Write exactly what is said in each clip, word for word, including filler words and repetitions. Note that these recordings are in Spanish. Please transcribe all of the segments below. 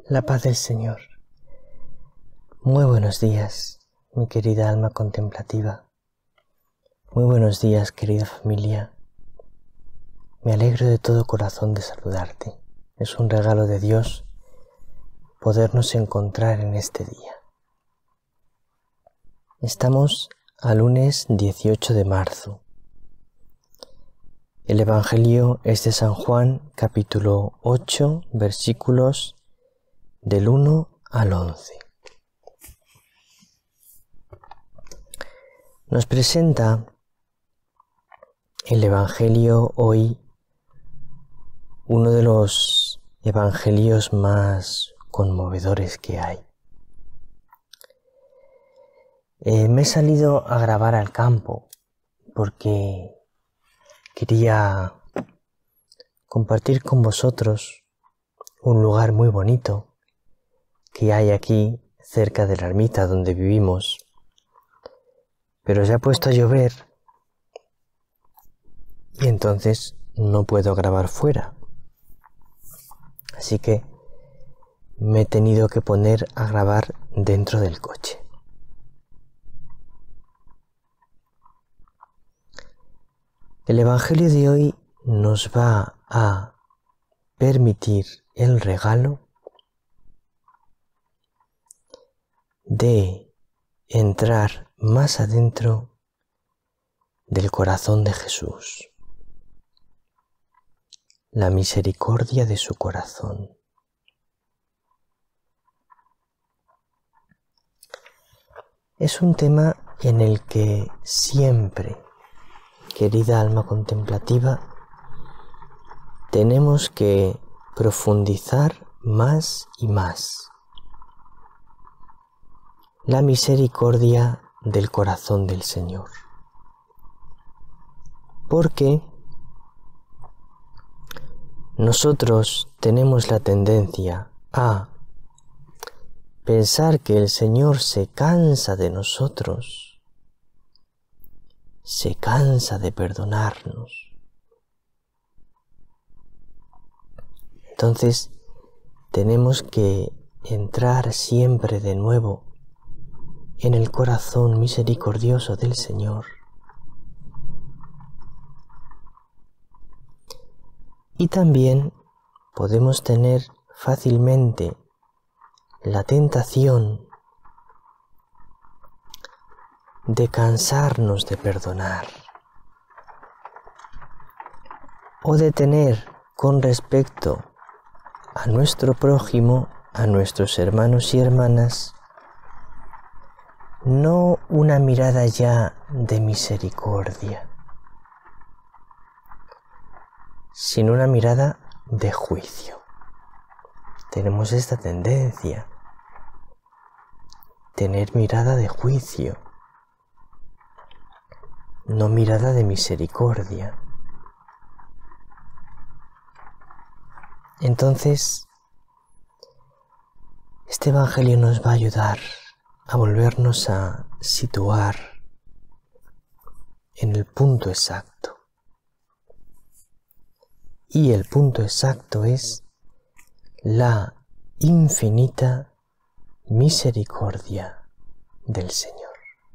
La paz del Señor. Muy buenos días, mi querida alma contemplativa. Muy buenos días, querida familia. Me alegro de todo corazón de saludarte. Es un regalo de Dios podernos encontrar en este día. Estamos a lunes dieciocho de marzo. El Evangelio es de San Juan, capítulo ocho, versículos del uno al once. Nos presenta el Evangelio hoy uno de los evangelios más conmovedores que hay. Eh, me he salido a grabar al campo porque quería compartir con vosotros un lugar muy bonito que hay aquí cerca de la ermita donde vivimos, pero se ha puesto a llover y entonces no puedo grabar fuera, así que me he tenido que poner a grabar dentro del coche. El Evangelio de hoy nos va a permitir el regalo de entrar más adentro del corazón de Jesús, la misericordia de su corazón. Es un tema en el que siempre, querida alma contemplativa, tenemos que profundizar más y más. La misericordia del corazón del Señor. Porque nosotros tenemos la tendencia a pensar que el Señor se cansa de nosotros, se cansa de perdonarnos. Entonces tenemos que entrar siempre de nuevo en el corazón misericordioso del Señor. Y también podemos tener fácilmente la tentación de cansarnos de perdonar o de tener con respecto a nuestro prójimo, a nuestros hermanos y hermanas, no una mirada ya de misericordia, sino una mirada de juicio. Tenemos esta tendencia, tener mirada de juicio, no mirada de misericordia. Entonces, este Evangelio nos va a ayudar a volvernos a situar en el punto exacto. Y el punto exacto es la infinita misericordia del Señor.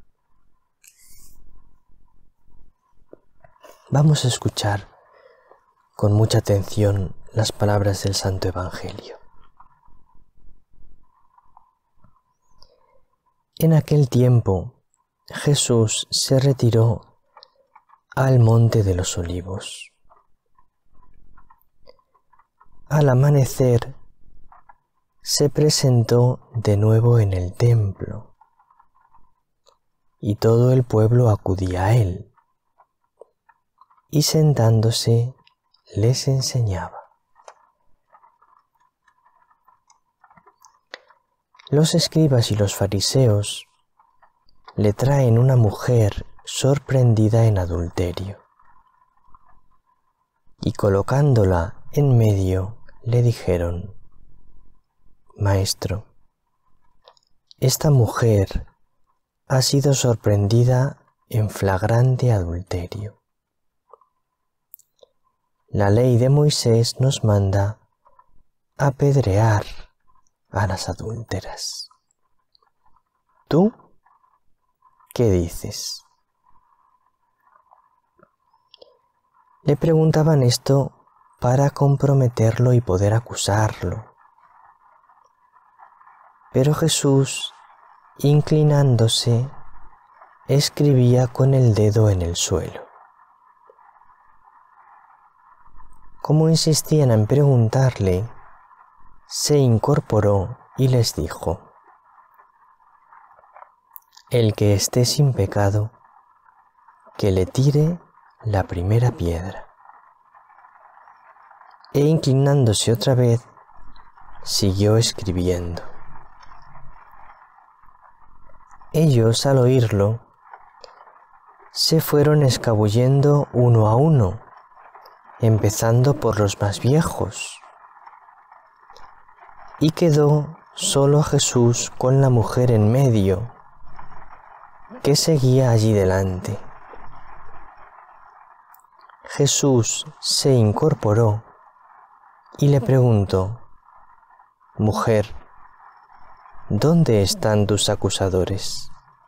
Vamos a escuchar con mucha atención las palabras del Santo Evangelio. En aquel tiempo, Jesús se retiró al monte de los Olivos. Al amanecer, se presentó de nuevo en el templo, y todo el pueblo acudía a él, y sentándose les enseñaba. Los escribas y los fariseos le traen una mujer sorprendida en adulterio, y colocándola en medio le dijeron: Maestro, esta mujer ha sido sorprendida en flagrante adulterio. La ley de Moisés nos manda apedrear a las adúlteras. ¿Tú qué dices? Le preguntaban esto para comprometerlo y poder acusarlo. Pero Jesús, inclinándose, escribía con el dedo en el suelo. Como insistían en preguntarle, se incorporó y les dijo: el que esté sin pecado, que le tire la primera piedra. E inclinándose otra vez, siguió escribiendo. Ellos, al oírlo, se fueron escabullendo uno a uno, empezando por los más viejos, y quedó solo Jesús con la mujer en medio, que seguía allí delante. Jesús se incorporó y le preguntó: mujer, ¿dónde están tus acusadores?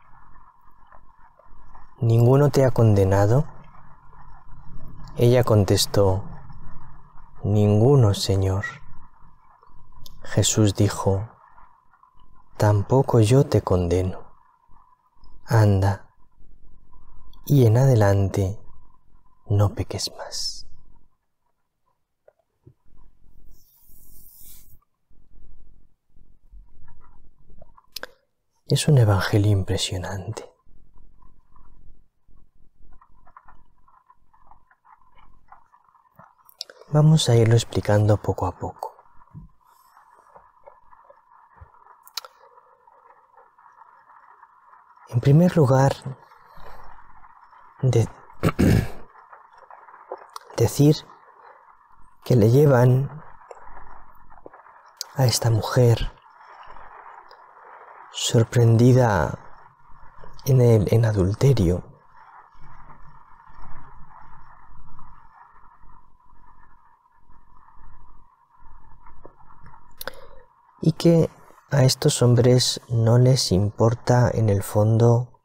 ¿Ninguno te ha condenado? Ella contestó: ninguno, Señor. Jesús dijo: tampoco yo te condeno. Anda, y en adelante no peques más. Es un evangelio impresionante. Vamos a irlo explicando poco a poco. En primer lugar, de decir que le llevan a esta mujer sorprendida en el en adulterio, y que a estos hombres no les importa en el fondo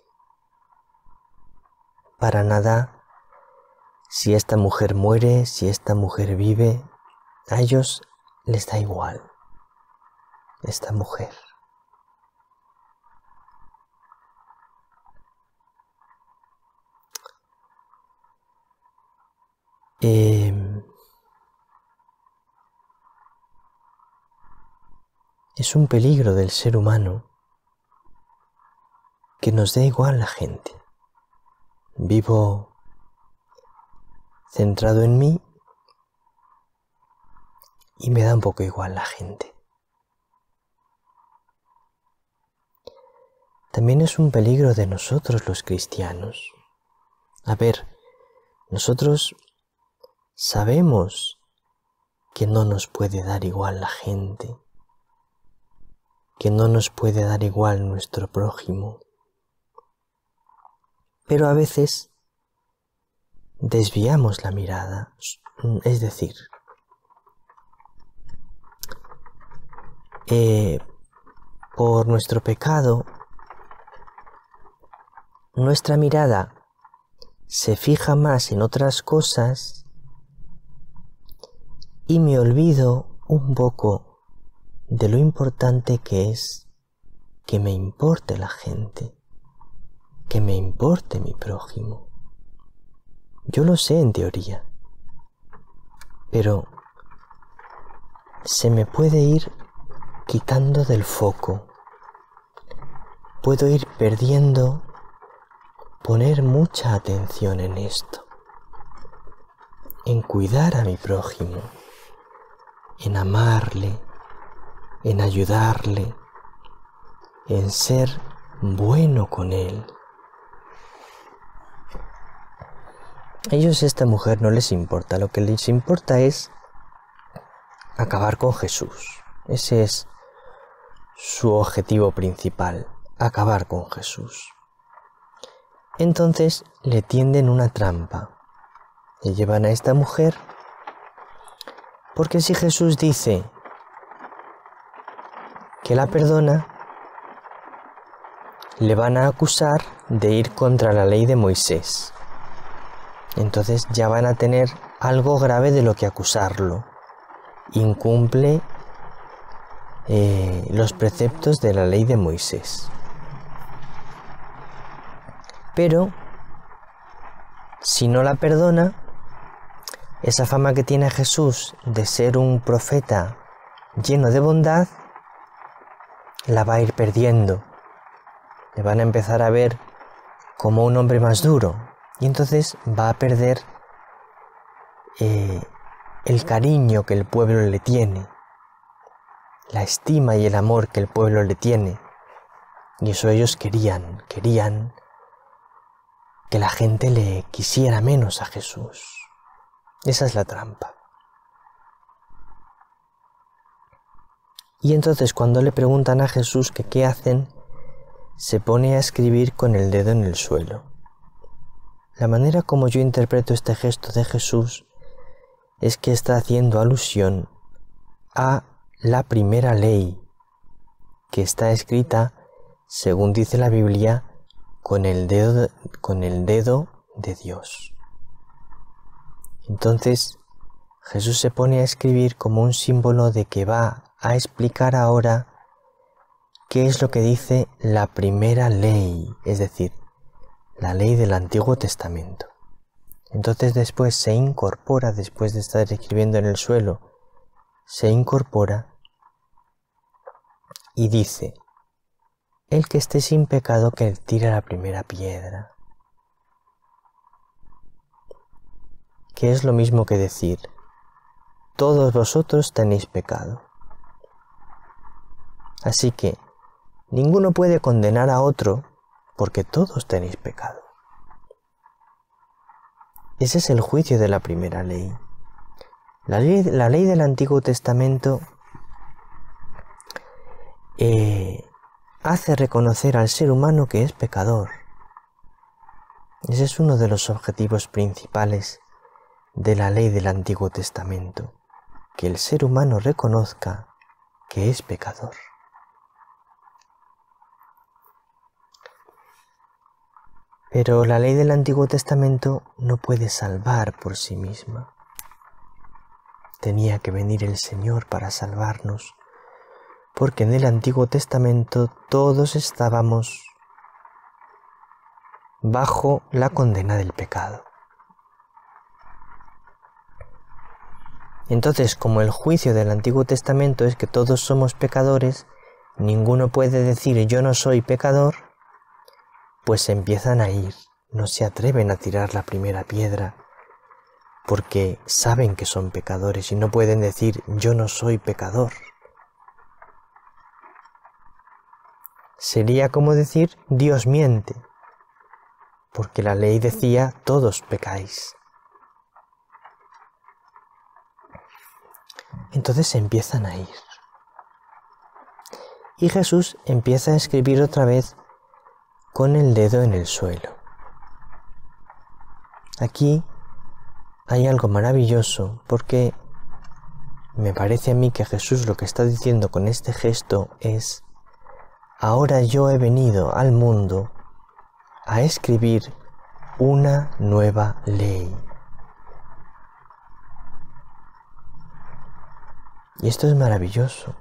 para nada si esta mujer muere, si esta mujer vive. A ellos les da igual esta mujer. Eh, es un peligro del ser humano que nos dé igual la gente. Vivo centrado en mí y me da un poco igual la gente. También es un peligro de nosotros los cristianos. A ver, nosotros sabemos que no nos puede dar igual la gente, que no nos puede dar igual nuestro prójimo, pero a veces desviamos la mirada, es decir, eh, por nuestro pecado, nuestra mirada se fija más en otras cosas y me olvido un poco de lo importante que es que me importe la gente, que me importe mi prójimo. Yo lo sé en teoría, pero se me puede ir quitando del foco. Puedo ir perdiendo poner mucha atención en esto, en cuidar a mi prójimo, en amarle, en ayudarle, en ser bueno con él. A ellos, esta mujer, no les importa. Lo que les importa es acabar con Jesús. Ese es su objetivo principal, acabar con Jesús. Entonces le tienden una trampa. Le llevan a esta mujer porque si Jesús dice que la perdona, le van a acusar de ir contra la ley de Moisés. Entonces ya van a tener algo grave de lo que acusarlo. Incumple eh, los preceptos de la ley de Moisés. Pero si no la perdona, esa fama que tiene Jesús de ser un profeta lleno de bondad, la va a ir perdiendo. Le van a empezar a ver como un hombre más duro, y entonces va a perder eh, el cariño que el pueblo le tiene, la estima y el amor que el pueblo le tiene. Y eso ellos querían, querían que la gente le quisiera menos a Jesús. Esa es la trampa. Y entonces cuando le preguntan a Jesús que qué hacen, se pone a escribir con el dedo en el suelo. La manera como yo interpreto este gesto de Jesús es que está haciendo alusión a la primera ley, que está escrita, según dice la Biblia, con el dedo, con el dedo de Dios. Entonces, Jesús se pone a escribir como un símbolo de que va a explicar ahora qué es lo que dice la primera ley, es decir, la ley del Antiguo Testamento. Entonces después se incorpora, después de estar escribiendo en el suelo, se incorpora y dice: el que esté sin pecado que tire la primera piedra. Que es lo mismo que decir: todos vosotros tenéis pecado. Así que ninguno puede condenar a otro porque todos tenéis pecado. Ese es el juicio de la primera ley. La ley, la ley del Antiguo Testamento eh, hace reconocer al ser humano que es pecador. Ese es uno de los objetivos principales de la ley del Antiguo Testamento, que el ser humano reconozca que es pecador. Pero la ley del Antiguo Testamento no puede salvar por sí misma. Tenía que venir el Señor para salvarnos, porque en el Antiguo Testamento todos estábamos bajo la condena del pecado. Entonces, como el juicio del Antiguo Testamento es que todos somos pecadores, ninguno puede decir yo no soy pecador, pues empiezan a ir, no se atreven a tirar la primera piedra, porque saben que son pecadores y no pueden decir yo no soy pecador. Sería como decir Dios miente, porque la ley decía todos pecáis. Entonces empiezan a ir. Y Jesús empieza a escribir otra vez con el dedo en el suelo. Aquí hay algo maravilloso, porque me parece a mí que Jesús lo que está diciendo con este gesto es: ahora yo he venido al mundo a escribir una nueva ley. Y esto es maravilloso,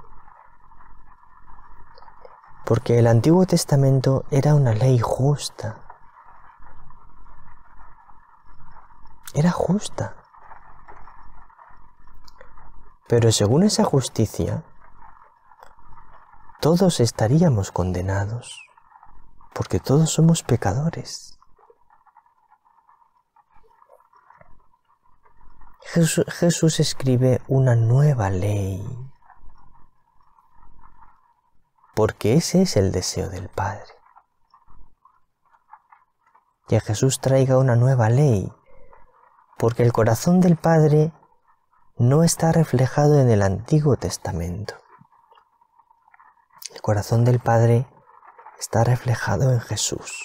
porque el Antiguo Testamento era una ley justa. Era justa. Pero según esa justicia, todos estaríamos condenados, porque todos somos pecadores. Jesús, Jesús escribe una nueva ley, porque ese es el deseo del Padre. Que Jesús traiga una nueva ley, porque el corazón del Padre no está reflejado en el Antiguo Testamento. El corazón del Padre está reflejado en Jesús.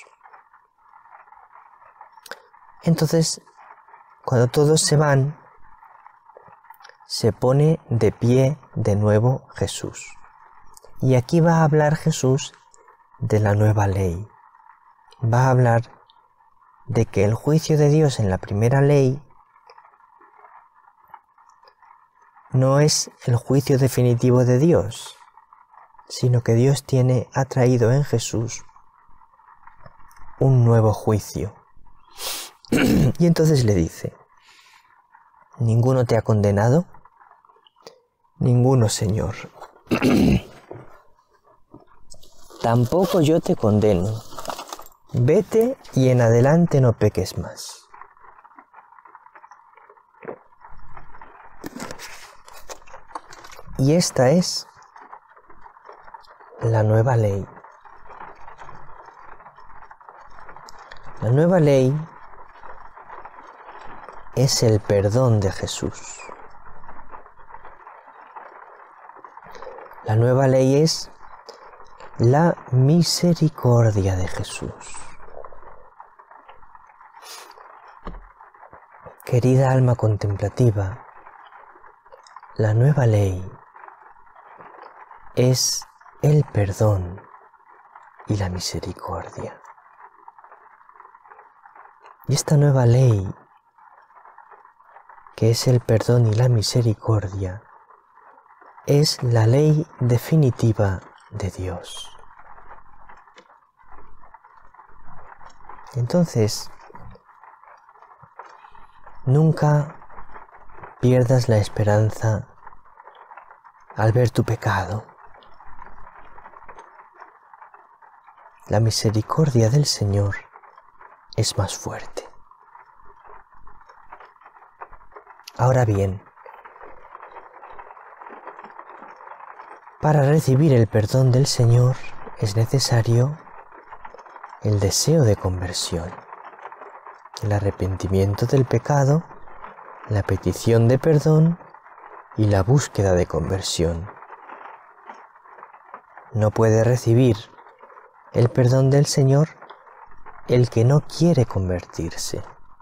Entonces, cuando todos se van, se pone de pie de nuevo Jesús. Y aquí va a hablar Jesús de la nueva ley. Va a hablar de que el juicio de Dios en la primera ley no es el juicio definitivo de Dios, sino que Dios tiene, ha traído en Jesús un nuevo juicio. Y entonces le dice: ¿ninguno te ha condenado? Ninguno, Señor. Tampoco yo te condeno. Vete y en adelante no peques más. Y esta es la nueva ley. La nueva ley es el perdón de Jesús. La nueva ley es la misericordia de Jesús. Querida alma contemplativa, la nueva ley es el perdón y la misericordia. Y esta nueva ley, que es el perdón y la misericordia, es la ley definitiva de Dios. Entonces, nunca pierdas la esperanza al ver tu pecado. La misericordia del Señor es más fuerte. Ahora bien, para recibir el perdón del Señor es necesario el deseo de conversión, el arrepentimiento del pecado, la petición de perdón y la búsqueda de conversión. No puede recibir el perdón del Señor el que no quiere convertirse.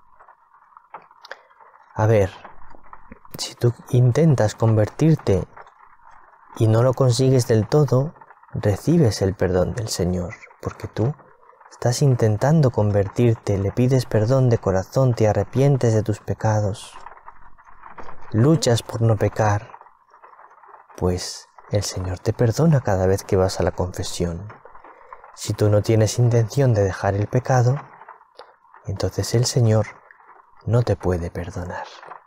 A ver, si tú intentas convertirte y no lo consigues del todo, recibes el perdón del Señor, porque tú estás intentando convertirte, le pides perdón de corazón, te arrepientes de tus pecados, luchas por no pecar, pues el Señor te perdona cada vez que vas a la confesión. Si tú no tienes intención de dejar el pecado, entonces el Señor no te puede perdonar.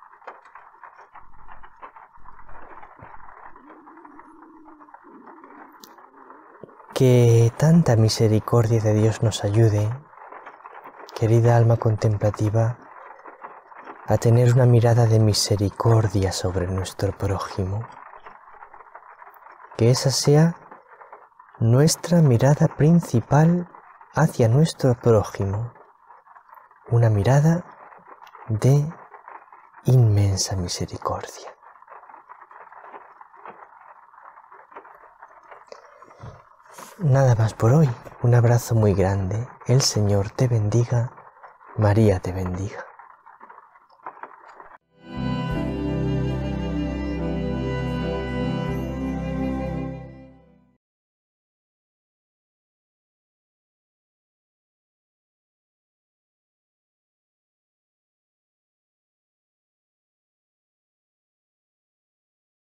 Que tanta misericordia de Dios nos ayude, querida alma contemplativa, a tener una mirada de misericordia sobre nuestro prójimo. Que esa sea nuestra mirada principal hacia nuestro prójimo, una mirada de inmensa misericordia. Nada más por hoy, un abrazo muy grande, el Señor te bendiga, María te bendiga.